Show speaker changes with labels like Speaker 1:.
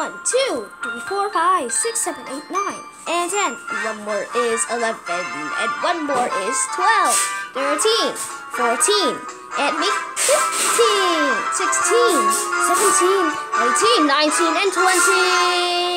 Speaker 1: 1, 2, 3, 4, 5, 6, 7, 8, 9, and 10. One more is 11, and one more is 12, 13, 14, and 15, 16, 17, 18, 19, and 20.